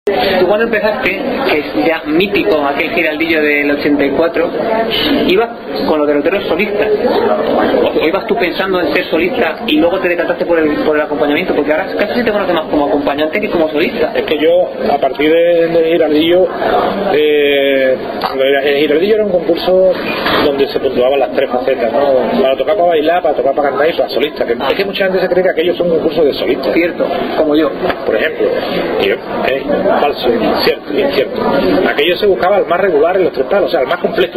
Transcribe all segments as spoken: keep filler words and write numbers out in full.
Tú cuando empezaste, que es ya mítico aquel giraldillo del ochenta y cuatro, ibas con los deroteros solistas, o ibas tú pensando en ser solista y luego te decantaste por el, por el acompañamiento, porque ahora casi se te conoce más como acompañante que como solista. Es que yo, a partir del de giraldillo, eh, el giraldillo era un concurso donde se puntuaban las tres facetas, ¿no? Para tocar, para bailar, para tocar, para cantar y para solista. Que, es que mucha gente se cree que aquellos son concursos de solistas. Cierto, como yo. Por ejemplo, yo, eh, falso, incierto, incierto. Aquello se buscaba el más regular en los tres palos, o sea, el más completo,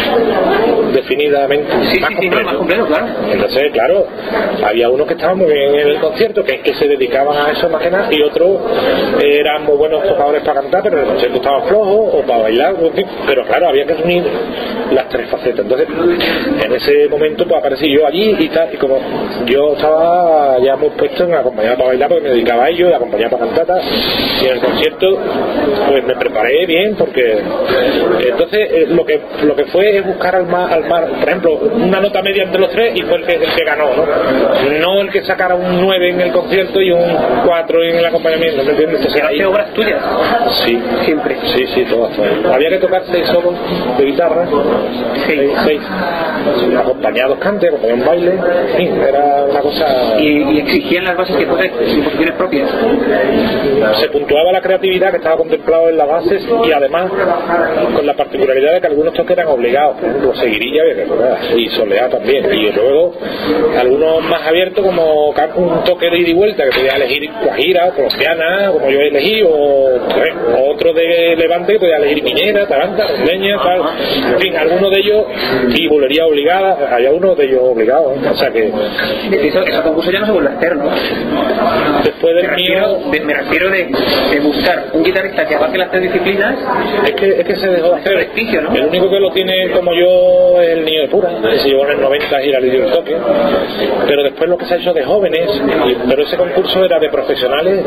definidamente. Sí, más sí, completo. sí, no, más completo, claro. Entonces, claro, había unos que estaban muy bien en el concierto, que, que se dedicaban a eso más que nada, y otros eh, eran muy buenos tocadores para cantar, pero el concierto estaba flojo, o para bailar, pero claro, había que unir las tres facetas. Entonces, en ese momento, pues aparecí yo allí y tal, y como yo estaba ya muy puesto en acompañar para bailar, porque me dedicaba a ello, y acompañar para cantar, tal, y en el concierto pues me preparé bien, porque entonces eh, lo que lo que fue es buscar al más, al más, por ejemplo, una nota media entre los tres, y fue el que, el que ganó, ¿no? No el que sacara un nueve en el concierto y un cuatro en el acompañamiento, ¿me entiendes? Entonces, ¿Hace obras tuyas? Sí, siempre. Sí, sí, todas, todas. Había que tocar seis solos de guitarra, seis, seis, acompañados cante, acompañados baile, en fin, era una cosa. ¿Y, y exigían las bases que fuesen composiciones propias? Se puntuaba la creatividad que estaba contemplado en las bases, y además con la particularidad de que algunos toques eran obligados, por ejemplo Seguirilla y Soleá también, y luego algunos más abiertos como un toque de ida y vuelta que podía elegir Guajira, Colombiana, como yo elegí, o, o otro de Levante que podía elegir Minera, Taranta, Leña, tal. En fin, algunos de ellos, y bulería obligada, había uno de ellos obligados, ¿eh? O sea que eso, ese concurso ya no se vuelve a hacer, ¿no? Después del me mío refiero, de, me refiero de, de buscar un guitarrista que abarque las tres disciplinas. Es que, es que se dejó de hacer prestigio, ¿no? El único que lo tiene como yo es el Niño de Pura, que se llevó en el noventa y era el del toque, pero después lo que se ha hecho de jóvenes, y, pero ese concurso era de profesionales.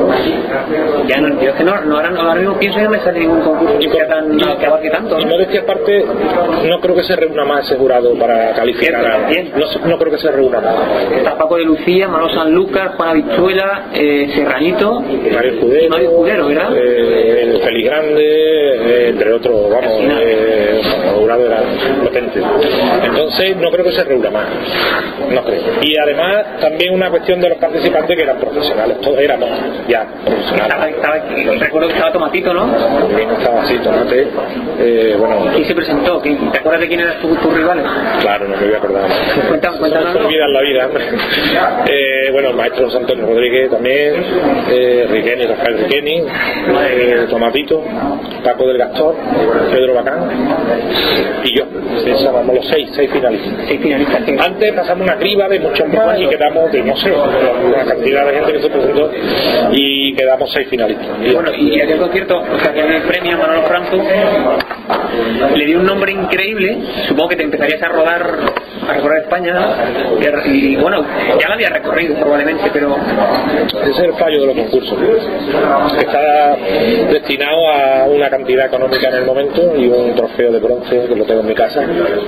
Ya no, yo es que no, no ahora, ahora mismo pienso que no me sale ningún concurso y que, sea tan, y, que abarque tanto, ¿no? Y modestia aparte, no creo que se reúna más ese jurado para calificar a, no, no creo que se reúna más. Está Paco de Lucía, Manolo Sanlúcar, Juana Bichuela, eh, Serranito, Mario Escudero, Mario Escudero, ¿verdad? Eh, el Feliz Grande, eh, entre otros, vamos, eh, el jurado era potente. Entonces no creo que se reúna más, no creo. Y además también una cuestión de los participantes que eran profesionales, todos éramos ya profesionales. Estaba, estaba, recuerdo que estaba Tomatito, ¿no? También estaba así, Tomate, eh, bueno. ¿Quién se presentó? ¿Te acuerdas de quién eran tus, tus rivales? Claro, no me voy a acordar. Cuéntame, cuéntanos. Se olvidan la vida. eh, bueno, el maestro Antonio Rodríguez también, eh, Riqueni, Rafael Riqueni, eh, Tomatito, Paco del Gastor, Pedro Bacán y yo. Pensábamos los seis, seis finalistas. Seis finalistas. ¿Qué? Antes pasamos una criba de muchos más y quedamos de, no sé, una cantidad de gente que se presentó y quedamos seis finalistas. Y bueno, y aquel concierto, o sea, que el premio a Manolo Franco le dio un nombre increíble. Supongo que te empezarías a rodar, a recorrer España, y, y bueno, ya la había recorrido probablemente, pero ese es el fallo de los concursos, que está destinado a una cantidad económica en el momento y un trofeo de bronce que lo tengo en mi casa,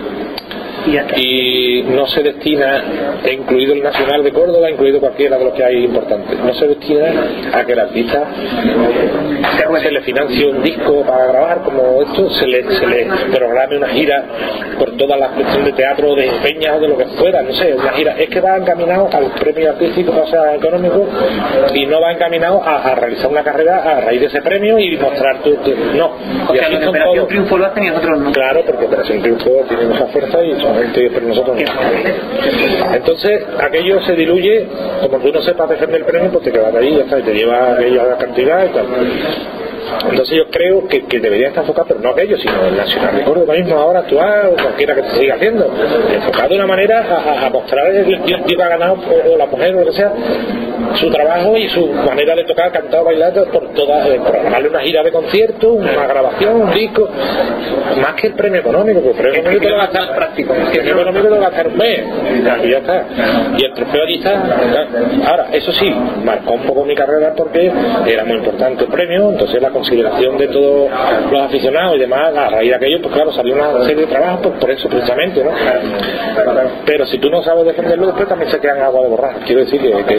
y no se destina, incluido el Nacional de Córdoba, incluido cualquiera de los que hay importantes, no se destina a que el artista se le financie un disco para grabar como esto, se le, se le programe una gira por toda la cuestión de teatro, de peñas o de lo que fuera, no sé, una gira. Es que va encaminado al premio artístico, o sea, económico, y no va encaminado a, a realizar una carrera a raíz de ese premio y mostrar tu, tu no. O y sea, así los de son Operación todos. Triunfo lo hacen y nosotros no. Claro, porque Operación Triunfo tiene mucha fuerza y solamente, pero nosotros no. Entonces, aquello se diluye, como tú no sepas defender el premio, pues te quedas ahí, ya está, y te lleva aquella cantidad y tal. Entonces yo creo que, que debería estar enfocado, pero no aquello, sino el Nacional de Córdoba mismo ahora actuar, o cualquiera que se siga haciendo, enfocado de una manera a, a mostrar el tío que ha ganado, o, o la mujer o lo que sea, su trabajo y su manera de tocar, cantar, bailar por todas, eh, programarle una gira de conciertos, una grabación, un disco, más que el premio económico, porque el premio económico lo va a gastar práctico, el premio económico lo va a gastar un mes, y ya está, y el trofeo allí está. Ahora, eso sí, marcó un poco mi carrera porque era muy importante el premio, entonces la consideración de todos los aficionados y demás, a raíz de aquello, pues claro, salió una serie de trabajos pues, por eso precisamente, ¿no? Pero si tú no sabes defenderlo, después también se quedan agua de borrar. Quiero decir que, que eso hay que seguir.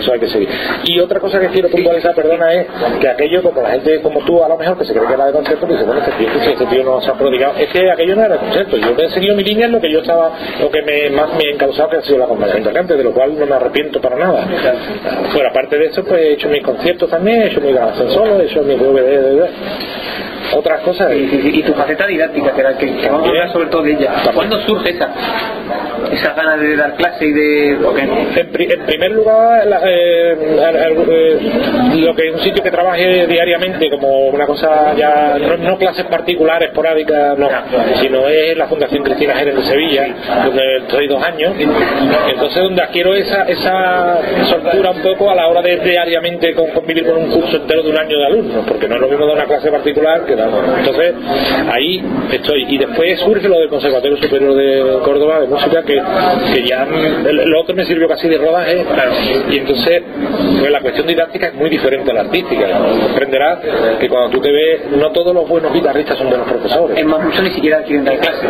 sí. Y otra cosa que quiero puntualizar, perdona, es que aquello, como la gente como tú a lo mejor, que se cree que era de concierto, dice, bueno, este tío, este tío no se ha prodigado. Es que aquello no era de concierto. Yo he seguido mi línea en lo que yo estaba, lo que me, más me ha encauzado, que ha sido el acompañamiento de cante, de lo cual no me arrepiento para nada. Fuera aparte de eso, pues he hecho mis conciertos también, he hecho mi grabación solo, he hecho mi D V D, D V D. Otras cosas. Y, y, y tu faceta didáctica, que, era, que, que vamos a hablar sobre todo de ella. ¿Cuándo surge esa? Esa ganas de dar clase y de... ¿Por qué? En, pri, en primer lugar, la, eh, eh, lo que es un sitio que trabaje diariamente como una cosa ya, no, no clases particulares, esporádicas, no, sino es la Fundación Cristina Jerez de Sevilla, donde estoy dos años, entonces donde adquiero esa, esa soltura un poco a la hora de diariamente convivir con un curso entero de un año de alumnos, porque no es lo mismo dar una clase particular que dar. Entonces ahí estoy, y después surge lo del Conservatorio Superior de Córdoba de Música, que, que ya lo otro me sirvió casi de rodaje, claro. Y entonces pues la cuestión didáctica es muy diferente a la artística. Comprenderás que cuando tú te ves, no todos los buenos guitarristas son buenos profesores. Es más, muchos ni siquiera quieren dar clase.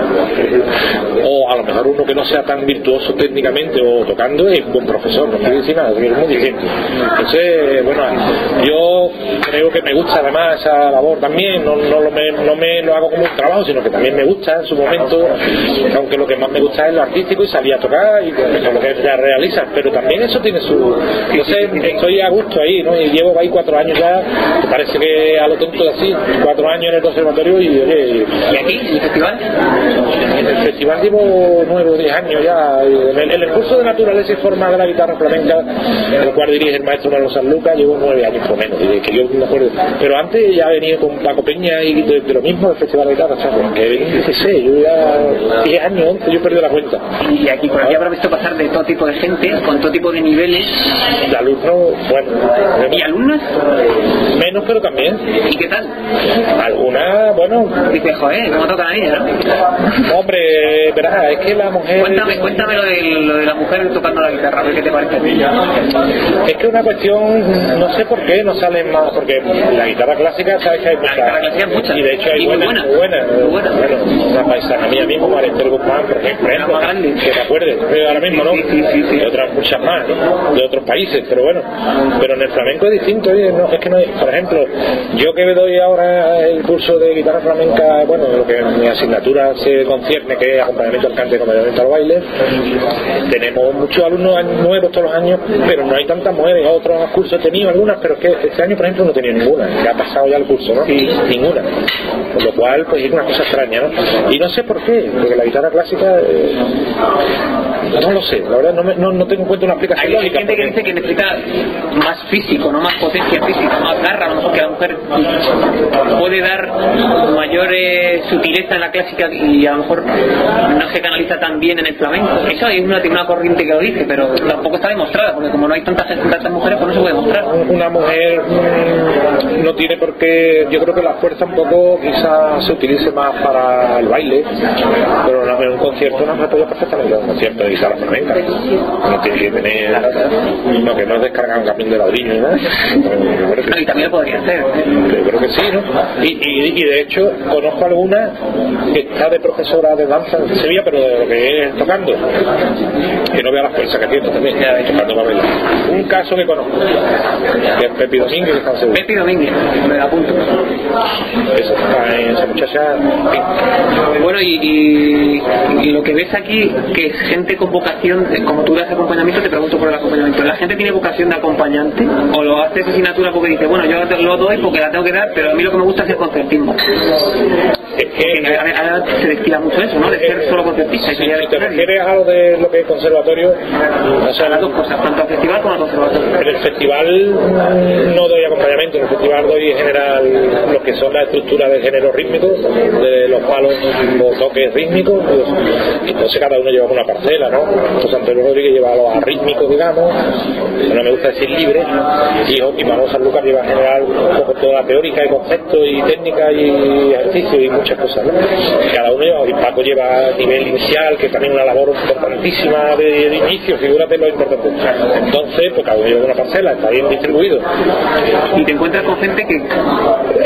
O a lo mejor uno que no sea tan virtuoso técnicamente o tocando es un buen profesor, no quiere decir nada, es muy distinto. Entonces, bueno, yo creo que me gusta además esa labor también, no, no, lo me, no me lo hago como un trabajo, sino que también me gusta en su momento, aunque lo que más me gusta es lo artístico y salir a tocar y eso es lo que ya realizas, pero también eso tiene su... Entonces estoy a gusto ahí, ¿no? Y llevo ahí cuatro años ya, me parece que a lo tonto así, cuatro años en el conservatorio y oye... ¿Y aquí? ¿Y el festival? En el festival llevo nueve o diez años ya, en el, en el curso de naturaleza y forma de la guitarra flamenca, el cual dirige el maestro Manuel Sanlúcar, llevo nueve años por menos, y que yo me acuerdo, pero antes ya venía con Paco Peña y de, de lo mismo del festival de guitarra, ¿sabes? Que no sé, yo ya diez años, once, yo he perdido la cuenta. Y aquí por aquí habrá visto pasar de todo tipo de gente, con todo tipo de niveles. De alumnos, bueno. ¿Y alumnas? Menos, pero también. ¿Y qué tal? Algunas, bueno. Dice, joder, ¿cómo toca la niña, no? Hombre, verás, es que la mujer... Cuéntame, cuéntame lo de, lo de la mujer tocando la guitarra, a ver qué te parece a ti. Es que una cuestión, no sé por qué no salen más, porque la guitarra clásica, sabes que hay muchas. La guitarra clásica hay muchas. Y de hecho hay y buenas, buena. muy buenas. Muy buena. Bueno, una paisana mía mismo, Maristel Guzmán, por ejemplo, la más grande. que te acuerdes, pero ahora mismo, ¿no? Sí, sí, sí, sí. De otras muchas más, ¿no? De otros países, pero bueno. Pero en el flamenco es distinto, ¿eh? No, es que no hay, por ejemplo, yo que doy ahora el curso de guitarra flamenca, bueno, lo que mi asignatura se concierne, que es acompañamiento al cante y acompañamiento al baile, tenemos muchos alumnos nuevos todos los años, pero no hay tantas mujeres. Otros cursos he tenido algunas, pero es que este año, por ejemplo, no tenía ninguna, que ha pasado ya el curso, ¿no? Sí. Ninguna. Por lo cual, pues es una cosa extraña, ¿no? Y no sé por qué, porque la guitarra clásica, eh, no lo sé, la verdad no, me, no, no tengo en cuenta una explicación hay lógica. Hay gente porque... que dice que necesita más físico, no más potencia física, más garra, a lo mejor que la mujer puede dar mayor eh, sutileza en la clásica y a lo mejor no se canaliza tan bien en el flamenco. Eso es una, una corriente que lo dice, pero tampoco está demostrada, porque como no hay tantas, tantas mujeres, pues no se puede demostrar. Una mujer mmm, no tiene por qué, yo creo que la fuerza un poco quizás se utilice más para el baile, pero en un concierto una mujer puede perfectamente un concierto de guitarra flamenca, no tiene que tener, no, que no es descargar un camión de ladrillo, ¿no? No, y también lo podría hacer. Yo creo que sí, ¿no? Y, y, y de hecho conozco alguna que está de profesora de danza en Sevilla, pero de lo que es tocando, que no vea la fuerza que tiene también, ya, tocando para bailar. Un caso que conozco, que es Pepi Domínguez, que está en Sevilla. Pepi Domínguez, me la apunto. Esa, esa muchacha. Bueno, y, y, y lo que ves aquí, que es gente con vocación, como tú das acompañamiento, te pregunto por el acompañamiento. ¿La gente tiene vocación de acompañante? ¿O lo hace esa asignatura porque dice, bueno, yo lo doy porque la tengo que dar, pero a mí lo que me gusta es el concertismo? Es que ahora se destila mucho eso, ¿no? De ser solo concertista. Si te refieres a lo de lo que es conservatorio, o sea, las dos cosas, tanto al festival como al conservatorio. En el festival no doy acompañamiento, en el festival doy en general lo que son las estructuras de género rítmico, de los palos o toques rítmicos, pues, entonces cada uno lleva una parcela, ¿no? José Antonio Rodríguez lleva los arrítmicos, digamos, no me gusta decir libre, y, y Manuel Sanlúcar lleva en general un poco toda la teórica y conceptos y técnica y ejercicio y muchas cosas, ¿no? Cada uno lleva, y Paco lleva nivel inicial, que también es una labor importantísima de, de inicio, figúrate lo importante. Entonces, pues cada uno lleva una parcela, está bien distribuido. Y te encuentras con gente que... Es que hay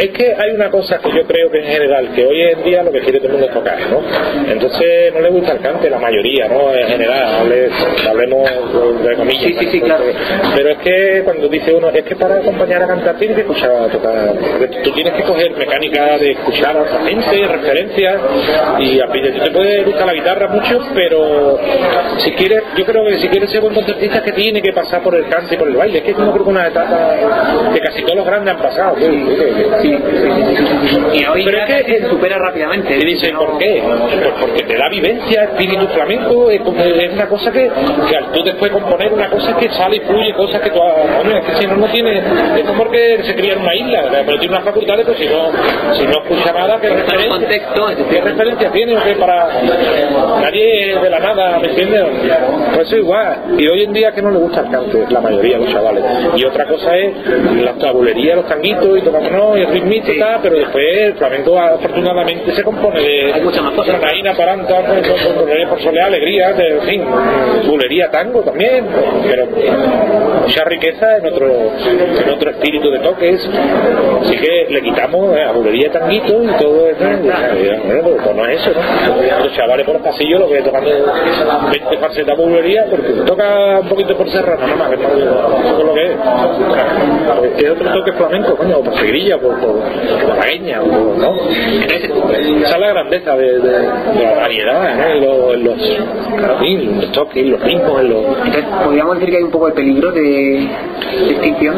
hay una cosa que yo creo que en general, que hoy en día lo que quiere todo el mundo es tocar, ¿no? Entonces no le gusta el cante, la mayoría, ¿no? En general, hable, hablemos de comillas. Sí, sí, sí, claro. Pero es que cuando dice uno, es que para acompañar a cantar tienes que escuchar a tocar, tú tienes que coger mecánica de escuchar a otra gente, referencias, y a ti te puede gustar la guitarra mucho, pero si quieres, yo creo que si quieres ser buen concertista, que tiene que pasar por el cante y por el baile. Es que yo creo que una etapa que casi todos los grandes han pasado. Sí, sí, sí, sí, sí. Y hoy pero ya es que se supera rápidamente. Y dice, ¿por qué? Pues porque te da vivencia, espíritu flamenco, es, es una cosa que, que al tú después componer una cosa que sale y fluye, cosas que tú, hombre, es que si no, no tiene, es como porque se cría en una isla, pero tiene unas facultades, pues si no, si no escucha nada, ¿qué referencia, contexto, ¿qué referencia tiene? ¿O qué para nadie de la nada, ¿me entiendes? Pues eso igual, y hoy en día que no le gusta el cante, la mayoría de los chavales, y otra cosa es la tabulería, los tanguitos y tocamos y el ritmito y tal, pero después el flamenco afortunadamente se compone de hay muchas más cosas, Naina, Paranta, por soleá, alegría, de, en fin, bulería, tango también, pero mucha riqueza en otro, en otro espíritu de toques, así que le quitamos eh, a bulería, tanguito y todo eso, bueno, pues no es eso, ¿no? Los chavales por los pasillos lo que tocando veinte falsetas bulería, porque toca un poquito por serrano, nada más, que no es lo que es, porque es otro toque flamenco, coño, o por seguirilla, por, por, por malagueña, ¿no? Esa es la grandeza de, de, de la variedad, ¿no? En los, en los, en los toques, en los ritmos, en los... Entonces, ¿podríamos decir que hay un poco de peligro de, de extinción?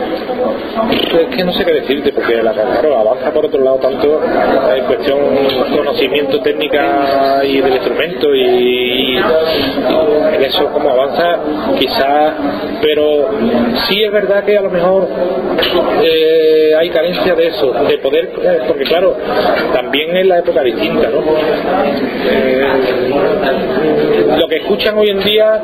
Es que no sé qué decirte, porque la claro, avanza por otro lado tanto en cuestión conocimiento técnica y del instrumento y, y en eso como avanza quizás, pero sí es verdad que a lo mejor eh, hay carencia de eso, de poder, eh, porque claro, también es la época distinta, ¿no? Eh, lo que escuchan hoy en día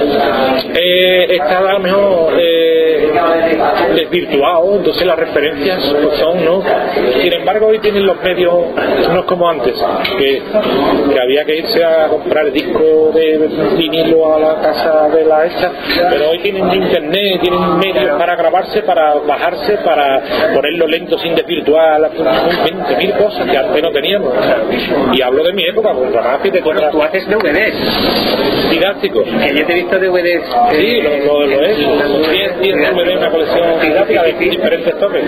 eh, está a lo mejor eh, desvirtuado, entonces las referencias pues son, ¿no? Sin embargo hoy tienen los medios, no es como antes, que, que había que irse a comprar el disco de vinilo a la casa de la esta, pero hoy tienen internet, tienen medios para grabarse, para bajarse, para ponerlo lento sin desvirtuar, veinte mil cosas que antes no teníamos, o sea, y hablo de mi época, pues rápido de bueno, tú haces D V Ds didácticos, que yo te he visto D V Ds, sí, lo, lo, lo es, diez D V D, una colección didáctica de diferentes toques.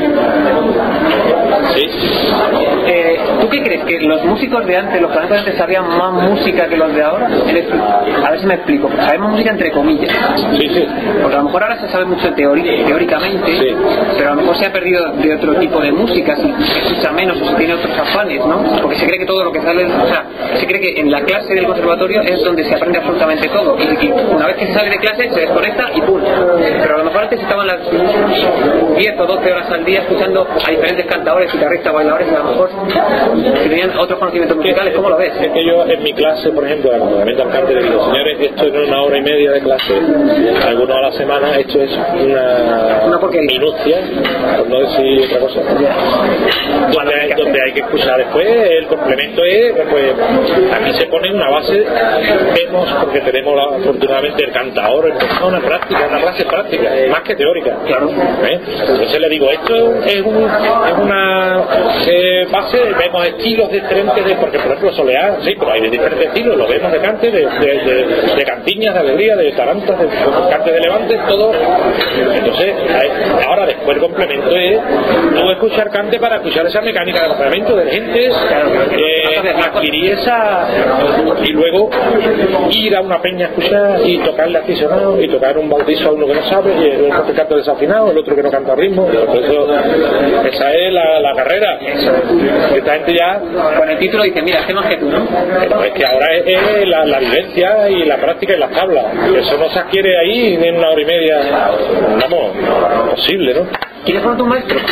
Sí. Eh, ¿Tú qué crees? ¿Que los músicos de antes, los flamencos de antes sabían más música que los de ahora? A ver si me explico. Sabemos música entre comillas. Sí, sí. Porque a lo mejor ahora se sabe mucho teori teóricamente, sí, pero a lo mejor se ha perdido de otro tipo de música, si se escucha menos o se tiene otros afanes, ¿no? Porque se cree que todo lo que sale, o sea, se cree que en la clase del conservatorio es donde se aprende absolutamente todo. Y, y una vez que se sale de clase se desconecta y ¡pum! Pero a lo mejor antes estaban las diez o doce horas al día escuchando a diferentes cantadores, guitarristas, bailadores, y a lo mejor tenían otros conocimientos musicales. ¿Cómo lo ves? Es que yo en mi clase, por ejemplo, al momento al cante le digo, señores, esto es una hora y media de clase, algunos a la semana, esto es una, una minucia, por no decir otra cosa, donde hay, donde hay que escuchar después. El complemento es, pues aquí se pone una base, vemos, porque tenemos la, afortunadamente el cantador, es una práctica, una clase práctica, más que teórica, claro. ¿Eh? Entonces le digo, esto es, un, es una eh, base, vemos estilos diferentes, de, porque por ejemplo soleá, sí, pero hay de diferentes estilos, lo vemos de cante, de, de, de, de cantiñas, de alegría, de tarantas, de, de cante de levante, todo. Entonces, ahora después el complemento es no escuchar cante para escuchar esa mecánica de complemento de gente, eh, adquirir esa, y luego ir a una peña a escuchar y tocarle aficionado y tocar un bautizo a uno que no sabe, y el otro que canta desafinado, el otro que no canta a ritmo. Por eso, esa es la, la carrera. Esta gente ya con el título dice, mira, ¿qué más que tú, no? Pero es que ahora es, es la, la vivencia y la práctica y las tablas. Eso no se adquiere ahí en una hora y media. Vamos, posible, ¿no? ¿Quiénes fueron tus maestros?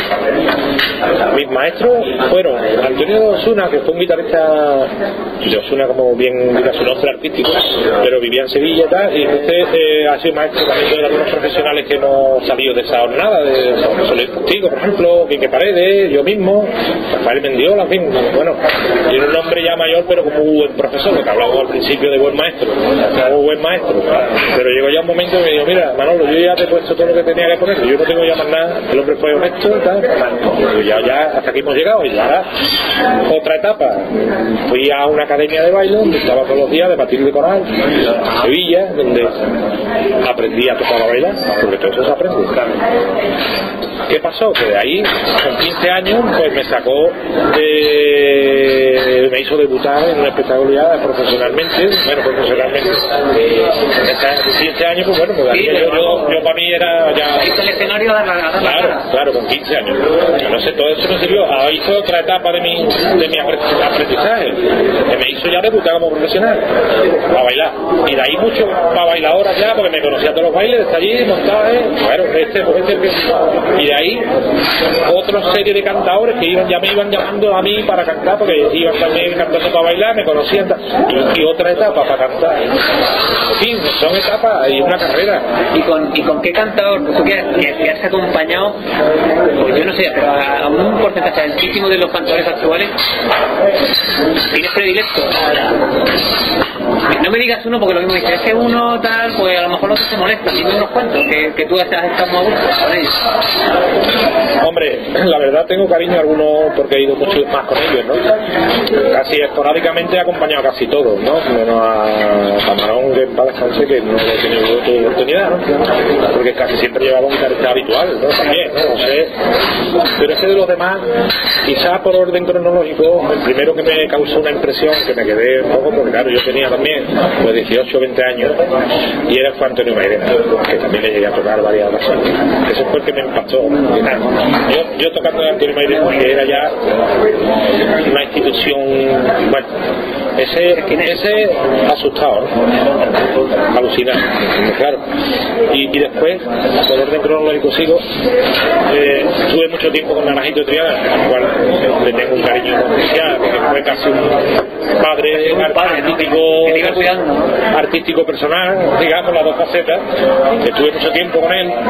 Mis maestros fueron Antonio de Osuna, que fue un guitarrista de Osuna, como bien diga su nombre artístico, pero vivía en Sevilla y tal, y entonces eh, ha sido maestro también de algunos profesionales que no han salido de esa jornada, de Soler Postigo, por ejemplo, Quique Paredes, yo mismo, Rafael Mendiola, en fin, bueno, tiene un nombre ya mayor, pero como un buen profesor, lo que hablábamos al principio de buen maestro, como buen maestro, pero llegó ya un momento que me dijo, mira, Manolo, yo ya te he puesto todo lo que tenía que poner, yo no tengo ya más nada. el hombre fue honesto y tal. Pues ya, ya hasta aquí hemos llegado. Y ahora otra etapa, fui a una academia de baile donde estaba todos los días de Matilde Coral, en Sevilla, donde aprendí a tocar a bailar, porque todo eso se aprende. ¿Qué pasó? Que de ahí, con quince años, pues me sacó de... me hizo debutar en una espectacularidad profesionalmente, bueno, profesionalmente. Con quince años, pues bueno, pues yo, yo, yo para mí era ya... ¿Hizo el escenario a dar la cara? Claro, claro, con quince años. No sé, todo eso me sirvió. Ahí fue otra etapa de mi, de mi aprendizaje, que me hizo ya debutar como profesional, a bailar. Y de ahí mucho para bailadoras ya, porque me conocía todos los bailes, desde allí, montaje, bueno, este, pues este, este. Y de ahí, otra serie de cantadores que iban, ya me iban llamando a mí para cantar, porque iban también cantando para bailar, me conocían, y, y otra etapa para cantar. En fin, son etapas y una carrera. ¿Y con, y con qué cantador, tú que, que, que has acompañado, pues yo no sé, pero a, a un porcentaje altísimo de los cantadores actuales, tienes predilecto? No me digas uno, porque lo mismo dices, ese uno tal, pues a lo mejor no se molesta, dime unos cuantos, que, que tú has estado muy a gusto con ellos. Hombre, la verdad tengo cariño a algunos porque he ido mucho más con ellos, ¿no? Casi esporádicamente he acompañado a casi todos, ¿no? Menos a Camarón, que en paz descanse, que no he tenido otra oportunidad, ¿no? Porque casi siempre llevaba un carácter habitual, ¿no? También, ¿no? No sé. Pero ese de los demás, quizás por orden cronológico, el primero que me causó una impresión, que me quedé un poco, porque claro, yo tenía también pues dieciocho o veinte años, y era Juan Antonio Mairena, que también le llegué a tocar varias ocasiones. Ese fue el que me impactó. Yo, yo tocando a Antonio Mairena, que era ya una institución, bueno, ese, ese asustado, ¿no? Alucinante, claro. Y, y después, por orden cronológico sigo, eh, tuve mucho tiempo con Naranjito Triana, al cual le tengo un cariño especial, porque fue casi un padre, un padre artístico, ¿no? artístico personal, digamos, las dos facetas. Estuve mucho tiempo con él,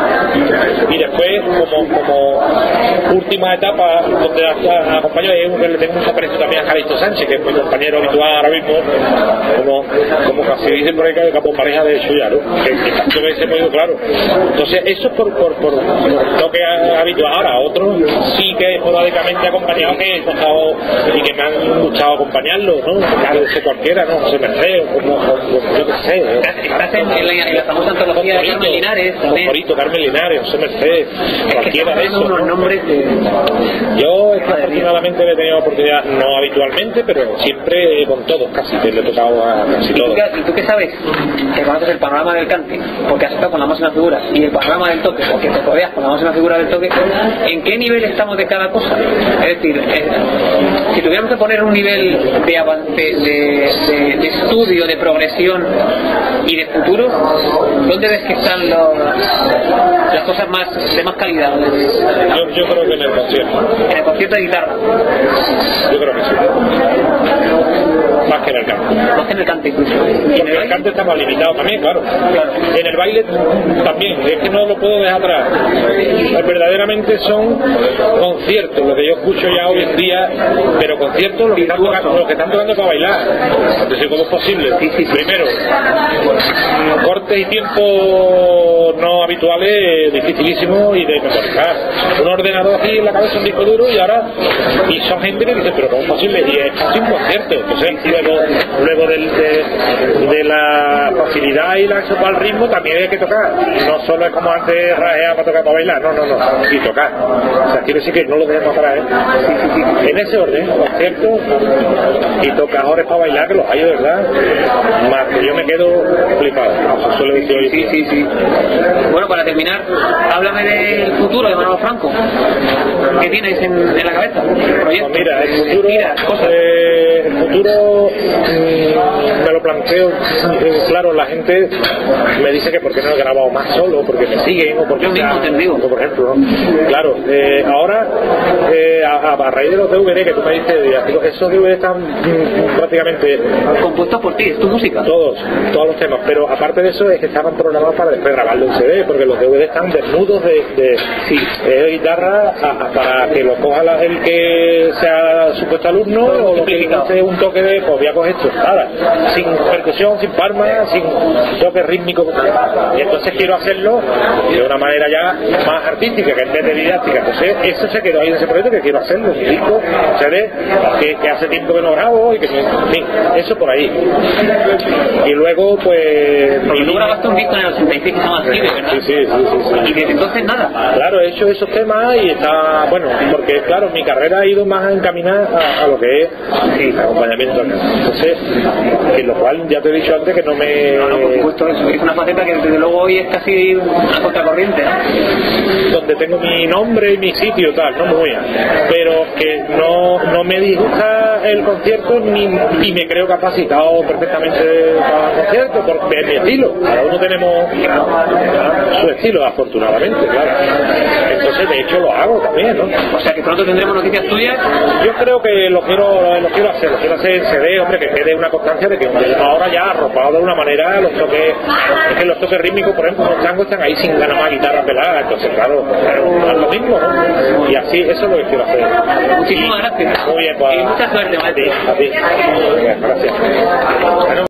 y después, como, como última etapa donde acompañó, le tengo mucho aprecio también a Calixto Sánchez, que es mi compañero habitual ahora mismo, como, como casi dicen por ahí, que como pareja de Chuyaro, que, que yo me hice muy claro. Entonces, eso es por, por, por, por lo que ha habitual. Ahora, otros sí que esporádicamente acompañado, que he tocado y que me han gustado acompañarlo, ¿no? Claro, sé cualquiera, ¿no? José Merced, como, como yo qué sé, ¿no? Estás en, en, la, en la famosa antología de Carmen Linares, Porito, Carmen Linares, José Merced, cualquiera de esos, unos nombres de... Yo es que afortunadamente he tenido oportunidad, no habitualmente, pero siempre con todos, casi, que le he tocado a casi todos. ¿Y tú qué sabes? Que conoces el panorama del cante, porque has estado con la máxima figura, y el panorama del toque, porque te rodeas con la máxima figura del toque. ¿En qué nivel estamos de cada cosa? Es decir, eh, si tuviéramos que poner un nivel de, avance, de, de, de estudio, de progresión y de futuro, ¿dónde ves que están los, las cosas más de más calidad? Yo, yo creo que en el concierto. En el concierto de guitarra. Yo creo que sí. Más que en el cante. Más que en el cante incluso. Y en el, el cante está más limitado también, claro. claro. En el baile también, es que no lo puedo dejar atrás. Verdaderamente son conciertos, lo que yo escucho ya hoy en día, pero conciertos los que están tocando, los que están tocando para bailar. Entonces, ¿cómo es posible? Sí, sí, sí. Primero, cortes y tiempos no habituales, dificilísimos y de memorizar. Un ordenador aquí en la cabeza, un disco duro, y ahora, y son gente que dice, pero ¿cómo es posible? Y es casi un concierto. Entonces, luego, luego del, de, de la facilidad y la sopa al ritmo, también hay que tocar. No solo es como antes rajear para tocar para bailar, no, no, no, y tocar. O sea, quiere decir que no lo dejemos atrás, ¿eh? Sí, sí, sí. En ese orden, concierto y tocadores para bailar, que los hay de verdad. Más que yo me quedo flipado. Eso suele decir hoy. Sí, sí, sí. Bueno, para terminar, háblame del futuro de Manolo Franco. ¿Qué tienes en, en la cabeza? Pues mira, el futuro, eh, el futuro mmm, me lo planteo, eh, claro, la gente me dice que por qué no he grabado más solo, porque me siguen, o porque yo mismo te digo, por ejemplo, ¿no? Claro, eh, ahora eh, a, a raíz de los D V D que tú me dices, esos D V D están mmm, prácticamente compuestos por ti, es tu música. Todos, todos los temas, pero aparte de eso es que estaban programados para después grabarlo en C D, porque los D V D están desnudos de, de, sí. de guitarra a, a, para que lo coja la, el que sea supuesto alumno, o lo que hace un toque de, pues voy a coger tostadas, sin percusión, sin palma, sin toque rítmico, y entonces quiero hacerlo de una manera ya más artística, que en vez de didáctica. Entonces eso se quedó ahí en ese proyecto, que quiero hacerlo, un disco, C D, que, que hace tiempo que no grabo, y que, en fin, eso por ahí. Y luego, pues... Porque tú grabaste un disco en el ochenta y seis que se llama Así, ¿verdad? Sí, sí, sí, sí, sí. Y desde entonces nada. Claro, he hecho esos temas y está, bueno, porque claro, mi carrera ha ido más encaminada a, a lo que es sí, acompañamiento acá. Entonces, en lo cual ya te he dicho antes que no me... No, no, por supuesto, eso es una faceta que desde luego hoy es casi una contracorriente, ¿no? Donde tengo mi nombre y mi sitio tal, no muy bien, pero que no, no me disgusta el concierto ni, ni me creo capacitado perfectamente para el concierto, porque es mi estilo. Cada uno tenemos su estilo, afortunadamente, claro. Entonces, de hecho, lo hago también, ¿no? O sea, que pronto tendremos noticias tuyas. Yo creo que lo quiero, lo quiero hacer, lo quiero hacer en C D, hombre, que quede una constancia de que ahora ya arropado de una manera los toques, es que los toques rítmicos, por ejemplo, los tangos están ahí sin ganas más guitarra pelada, entonces claro, claro, es lo mismo, ¿no? Y así, eso es lo que quiero hacer. Muchísimas gracias. Muy bien, pues, y mucha suerte, maestro. A ti, a ti. Gracias.